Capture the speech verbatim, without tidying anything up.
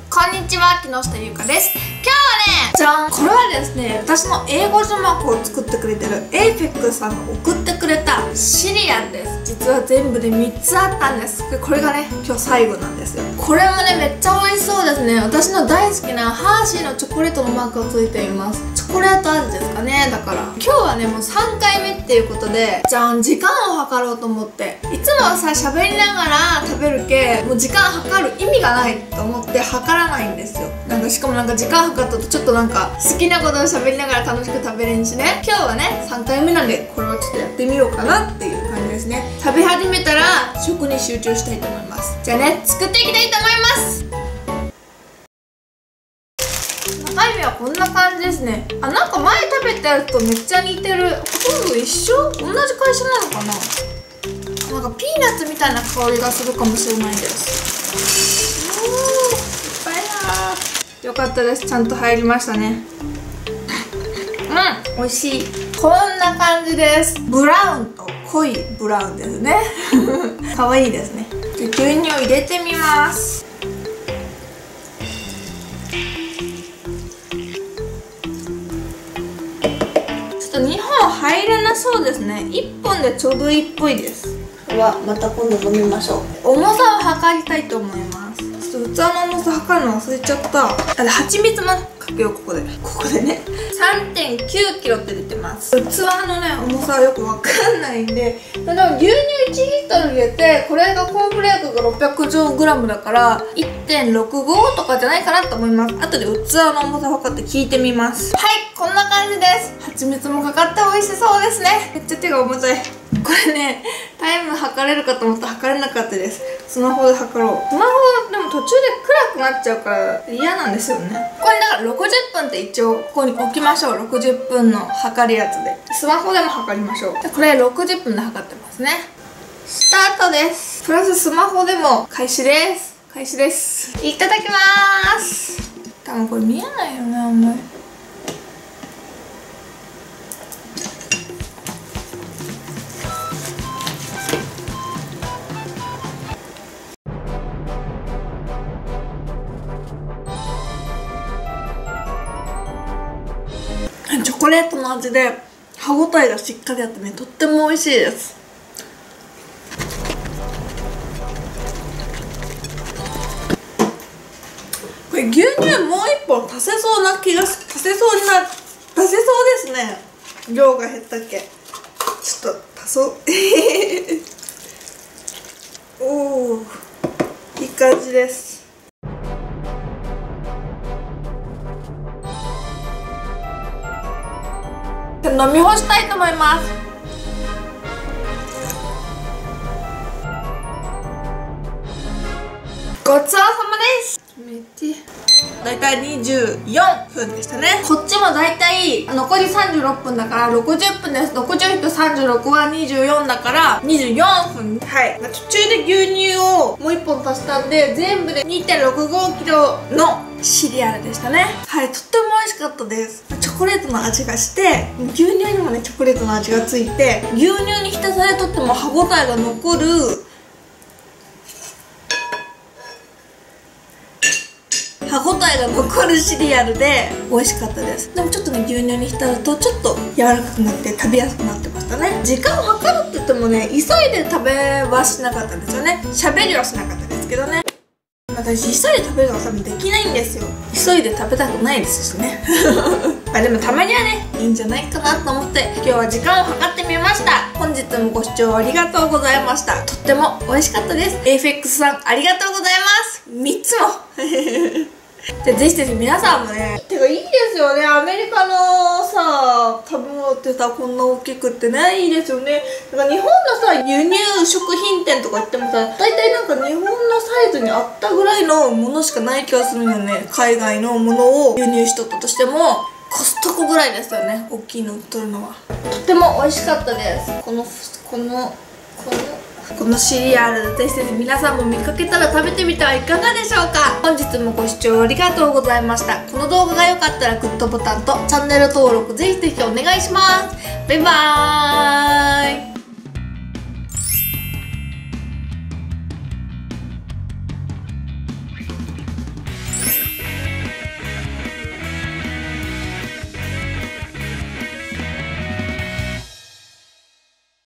こんにちは、木下ゆうかです。今日はね、じゃん、これはですね、私の英語字幕を作ってくれてるエイフェックスさんが送ってくれたシリアルです。実は全部でみっつあったんです。でこれがね、今日最後なんですよ。これもね、めっちゃ美味しそうですね。私の大好きなハーシーのチョコレートのマークがついています。チョコレート味ですかね。だから今日はね、もうさんかいめっていうことで、じゃん、時間を計ろうと思って、いつもはさ、喋りながら食べるけもう時間計る意味がないと思って計らないんですよ。なんかしかもなんか時間計ったとちょっとなんか好きなことを喋りながら楽しく食べれんしね。今日はね、さんかいめなんでこれをちょっとやってみようかなっていう感じですね。食べ始めたら食に集中したいと思います。じゃあね、作っていきたいと思います。中身はこんな感じですね。あ、なんか前食べたやつとめっちゃ似てる。ほとんど一緒？同じ会社なのかな。なんかピーナッツみたいな香りがするかもしれないです。おー、いっぱいだ。よかったです。ちゃんと入りましたね。うん、美味しい。こんな感じです。ブラウンと濃いブラウンですね。可愛いですね。で、牛乳を入れてみます。ちょっとにほん入らなそうですね。いっぽんでちょうどいいっぽいです。はまた今度飲みましょう。重さを測りたいと思います。ちょっと器の重さ測るの忘れちゃった。あ、で蜂蜜もかけよう。ここでここでね さんてんきゅうキロって出てます。器のね重さはよくわかんないんで、でも牛乳いちリットル入れて、これがコーンフレークがろっぴゃくグラムだから いってんろくご とかじゃないかなと思います。後で器の重さ測って聞いてみます。はい、こんな感じです。蜂蜜もかかって美味しそうですね。めっちゃ手が重たい。これね、タイム測れるかと思ったら測れなかったです。スマホで測ろう。スマホでも途中で暗くなっちゃうから嫌なんですよね。これだからろくじゅっぷんって一応ここに置きましょう。ろくじゅっぷんの測るやつで。スマホでも測りましょう。でこれろくじゅっぷんで測ってますね。スタートです。プラススマホでも開始です。開始です。いただきまーす。多分これ見えないよね、あんまり。チョコレートの味で歯ごたえがしっかりあってね、とっても美味しいです。これ牛乳もう一本足せそうな気がし、足せそうにな、足せそうですね。量が減ったっけ。ちょっと足そう。おお、いい感じです。飲み干したいと思います。ごちそうさまです。めっちゃだいたいにじゅうよんぷんでしたね。こっちもだいたい残りさんじゅうろっぷんだからろくじゅっぷんです。ろくじゅうとさんじゅうろくはにじゅうよんだからにじゅうよんぷん。はい、途中で牛乳をもういっぽん足したんで全部で にてんろくごキロのシリアルでしたね。はい、とっても美味しかったです。チョコレートの味がして、牛乳にもねチョコレートの味がついて、牛乳に浸されとっても歯ごたえが残る歯ごたえが残るシリアルで美味しかったです。でもちょっとね、牛乳に浸るとちょっと柔らかくなって食べやすくなってましたね。時間を計るって言ってもね、急いで食べはしなかったんですよね。喋りはしなかったですけどね。私急いで食べるのが多分できないんですよ。急いで食べたくないですしね。まあでもたまにはね、いいんじゃないかなと思って今日は時間を計ってみました。本日もご視聴ありがとうございました。とっても美味しかったです。エイフェックスさんありがとうございます。みっつも。でぜひぜひ皆さんもね、てかいいですよね。アメリカのさ食べ物ってさ、こんな大きくってね、いいですよね。だから日本のさ輸入食品店とか行ってもさ、大体なんか日本のサイズに合ったぐらいのものしかない気がするよね。海外のものを輸入しとったとしてもコストコぐらいですよね、大きいの売っとるのは。とても美味しかったです。このこのこのこのシリアル、ぜひぜひ皆さんも見かけたら食べてみてはいかがでしょうか。本日もご視聴ありがとうございました。この動画が良かったらグッドボタンとチャンネル登録ぜひぜひお願いします。バイバーイ。